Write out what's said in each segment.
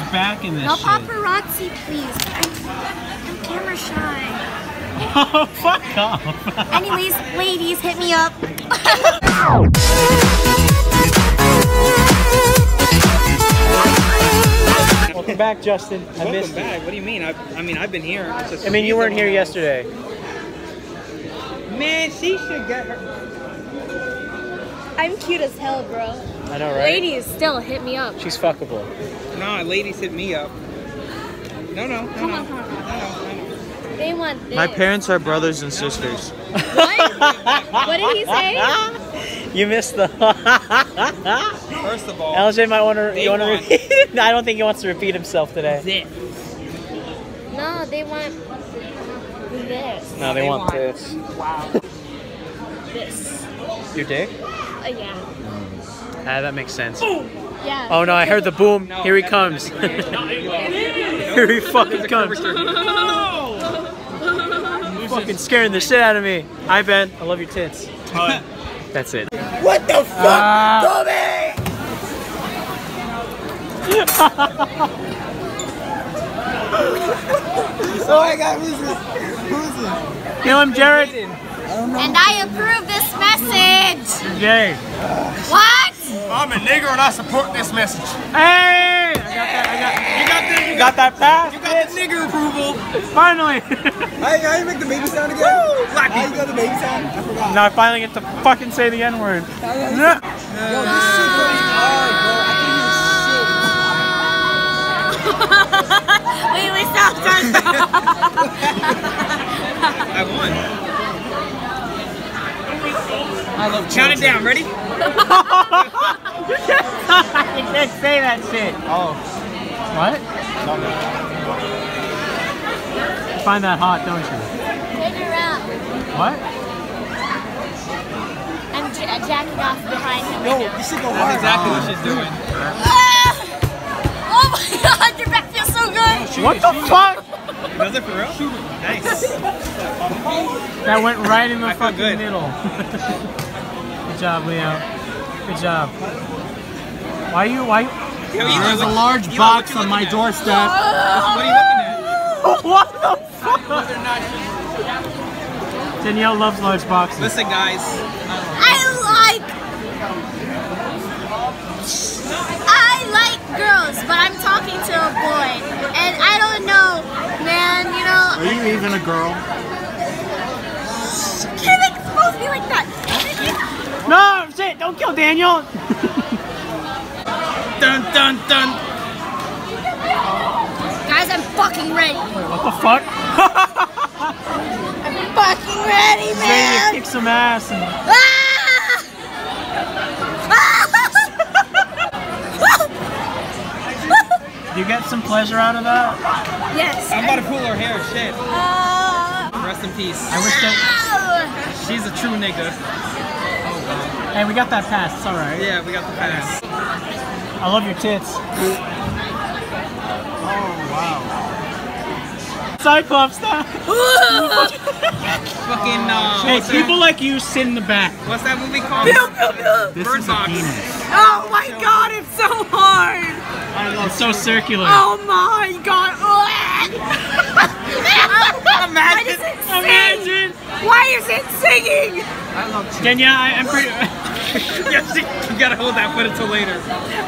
back in this No shit. paparazzi, please. I'm camera shy. Oh, fuck off. Anyways, ladies, hit me up. Welcome back, Justin. I missed you. What do you mean? I mean, I've been here. I mean, you weren't here yesterday. Man, she should get her. I'm cute as hell, bro. I know, right? Ladies, still hit me up. She's fuckable. No, ladies hit me up. No. Come on. They want this. My parents are brothers and sisters. What? What did he say? You missed the. First of all, LJ might want to. They You want to want- repeat? No, I don't think he wants to repeat himself today. this. No, they want this. No, they want this. Wow. This. Your dick? Yeah. Ah, that makes sense. Yeah. Oh no, I heard the boom. No, Here he that's comes. Here he fucking comes. Fucking scaring the shit out of me. Hi Ben, I love your tits. That's it. What the fuck, Toby? Oh my God, who's this? Who's this? Kill him, Jared. And I approve this message. Jay. What? I'm a nigger and I support this message. Hey! You got that pass? You got the nigger approval. Finally! How you make the baby sound again? How you got the baby sound? I forgot. Now I finally get to fucking say the N-word. Yo, this shit goes hard, bro. I Wait, stop. I won. I love Count it down. Ready? You can't say that shit. Oh. What? You find that hot, don't you? Turn around. What? I'm jacking off behind him. Yo, this shit go That's hard. exactly what she's doing. Oh my God, your back feels so good. What the fuck? Does it for real? Nice. That went right in the I feel fucking good. middle. Good job, Leo. Good job. Why? There's a large box on my doorstep. What are you looking at? What the fuck? Danielle loves large boxes. Listen, guys. I like girls, but I'm talking to a boy, and I don't know, man. You know. Are you even a girl? Can't expose me like that. No, shit! Don't kill Daniel. Dun dun dun. Guys, I'm fucking ready. What the fuck? I'm fucking ready, Ready to man. kick some ass and. Do you get some pleasure out of that? Yes. I'm about to pull her hair. Shit. Rest in peace. I wish that. She's a true nigga. Hey, we got that pass. It's all right. Yeah, we got the pass. I love your tits. Oh, wow. Cyclops style. Fucking Hey, what's people like you sit in the back. What's that movie called? This Bird is a Box. penis. Oh my God, it's so hard. It's so circular. Oh my God. Imagine. Imagine. Why is it singing? I love children. Danielle, I'm pretty. Yes, you gotta hold that foot until later.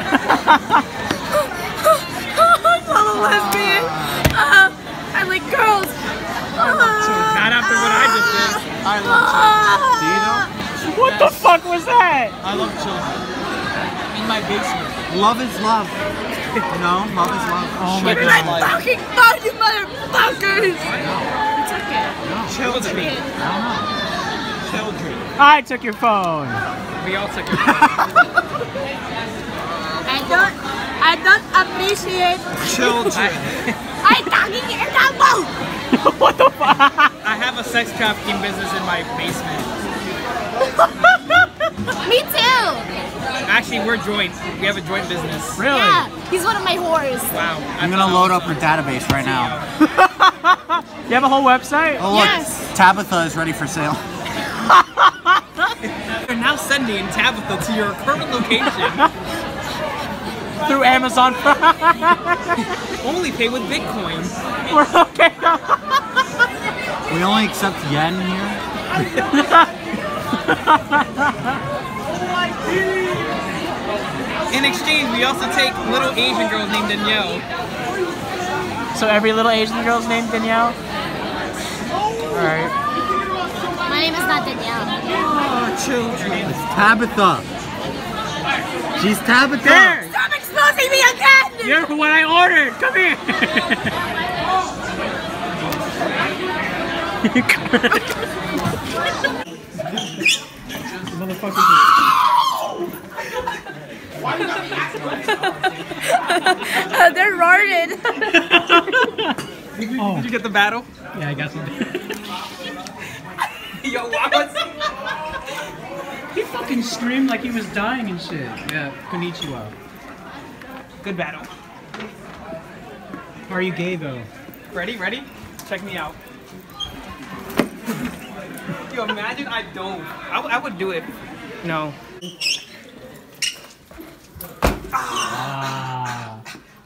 I'm not a lesbian. I like girls. Not after what I just did. I love children. Do you know? What the fuck was that? I love children. In my basement. Love is love. You know, love is love. Oh my Give me God. my fucking phone, you motherfuckers. It's okay. Children. Children. I took your phone. We all took it. I don't appreciate. Children. I'm talking in that phone. What the fuck? I have a sex trafficking business in my basement. Me too. Actually, we're joint. We have a joint business. Really? Yeah, he's one of my whores. Wow. I'm gonna load up her database right now. You have a whole website? Oh look, Yes. Tabitha is ready for sale. They're now sending Tabitha to your current location. through Amazon Prime. Only pay with Bitcoin. We're okay. We only accept yen here. In exchange, we also take little Asian girls named Danielle. So every little Asian girl's named Danielle? Alright. My name is not Danielle. Oh, children. It's Tabitha. She's Tabitha. There! Stop exposing me again! You're what I ordered! Come here! Motherfucker. They're retarded. Did you get the battle? Yeah, I got some. Yo, what? He fucking screamed like he was dying and shit. Yeah, konnichiwa. Good battle. Are you gay though? Ready? Ready? Check me out. Yo, imagine I dove. I would do it. No. Ah.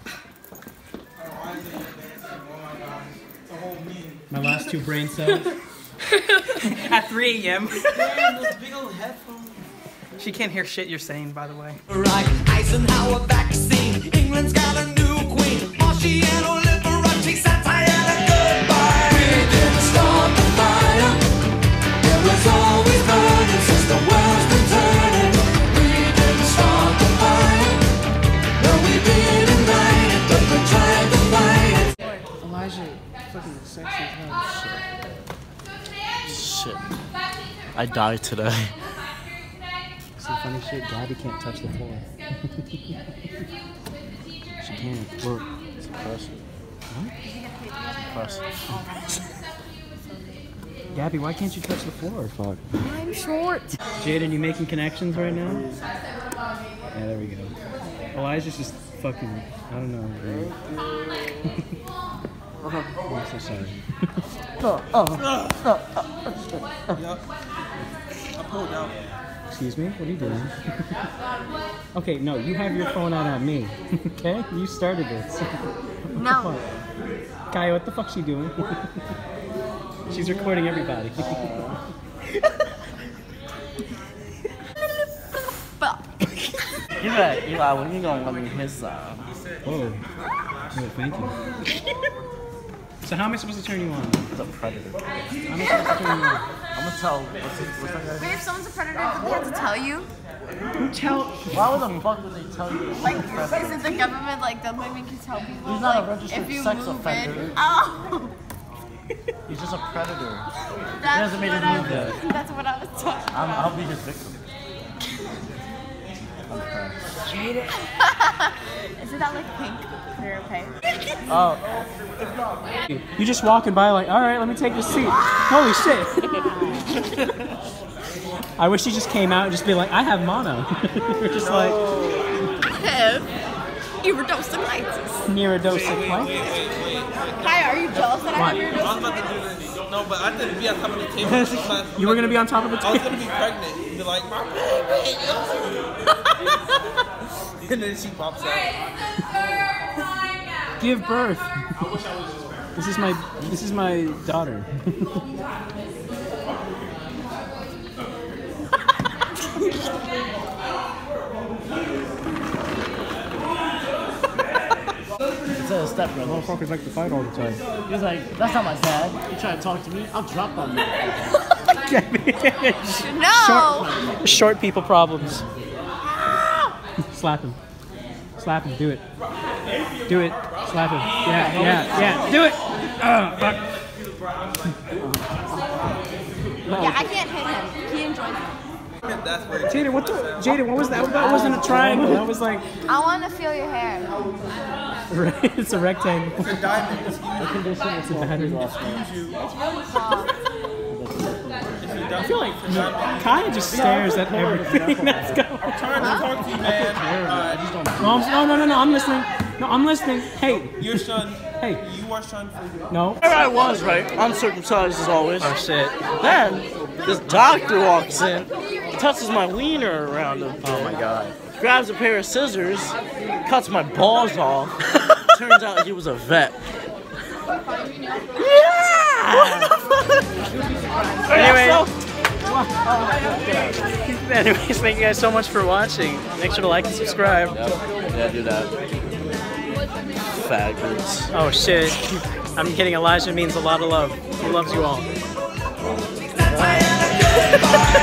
My last two brain cells. At 3 a.m. She can't hear shit you're saying, by the way. Right, Eisenhower vaccine. England's got a new queen. Marciano Liberace, Santana goodbye. We didn't start the fire. It was always burning since the world's been turning. We didn't start the fire. No, we didn't light it, but we tried to fight it. Elijah, fucking sexy as hell. Shit. I died today. Some funny shit, Gabby can't touch the floor. She can't. Look, it's impressive. What? Impressive. Gabby, why can't you touch the floor? Fuck. I'm short. Jaden, you making connections right now? Yeah, there we go. Elijah's just fucking, I don't know. Oh, I'm so sorry. I pulled out. Excuse me? What are you doing? Okay, no, you have your phone out on me. Okay? You started this. No. Kaya, what the fuck's she doing? She's recording everybody. Eli, when you gonna let me his side? Whoa. Oh, thank you. So how am I supposed to turn you on? It's a predator. How am I supposed to turn you on? I'm gonna tell. What's that guy? Wait, if someone's a predator, do they have to tell you? Who tell? Why would the fuck would they tell you? Like, is it the government, like, they'll make you tell people? He's not a like, registered if you sex move offender. In, oh! He's just a predator. That's hasn't made what his I move yet. was, that's what I was talking I'll be his victim. Okay. Isn't that like pink? You're okay. Oh. You just walking by like, all right, let me take this seat. Holy shit. I wish you just came out and just be like, I have mono. You're just like, I have iridocyclitis. Neurodocyclitis. Kaya, are you jealous that I have I was iridocyclitis? about to do this. No, but I didn't be on top of the table. You were gonna be on top of the I was table. gonna be pregnant. Be like, my baby. And then she pops out. Give birth. This is my daughter. It's a stepbrother. Motherfuckers like to fight all the time. He was like, that's not my dad. You try to talk to me, I'll drop on you. No! Short people problems. Slap him. Slap him. Do it. Do it. Slap him. Yeah. Do it. Fuck. Yeah, I can't hit him. He enjoys it. That's where Jaden, what was that? That wasn't a triangle. That was like. I want to feel your hair. It's a rectangle. it's a diamond. It's a battery. It's really soft. I feel like Kaya just stares at everything that's going on. I'm trying to talk to you, man. No, I'm listening. No, I'm listening. Hey. Your son. Hey. You are son for you. No. There I was, right? Uncircumcised as always. Oh, shit. Then, this doctor walks in, touches my wiener around him. Oh, my God. Grabs a pair of scissors, cuts my balls off. Turns out he was a vet. Anyways, thank you guys so much for watching. Make sure to like and subscribe. Yeah, do that. Faggots. Oh shit. I'm kidding. Elijah means a lot of love. He loves you all. Goodbye.